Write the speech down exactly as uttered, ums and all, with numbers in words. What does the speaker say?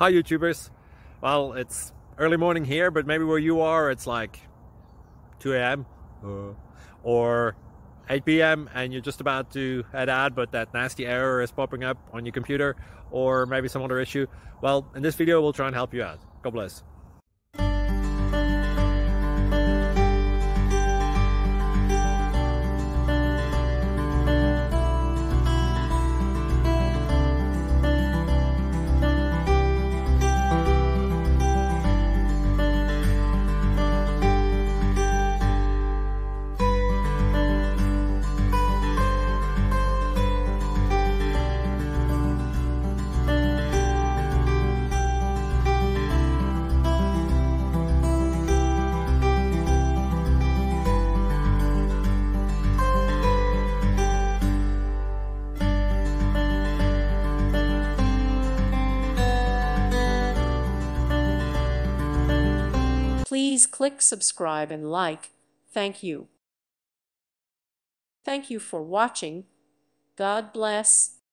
Hi YouTubers. Well, it's early morning here, but maybe where you are it's like two A M uh, or eight P M and you're just about to head out, but that nasty error is popping up on your computer, or maybe some other issue. Well, in this video we'll try and help you out. God bless. Please click subscribe and like. Thank you. Thank you for watching. God bless.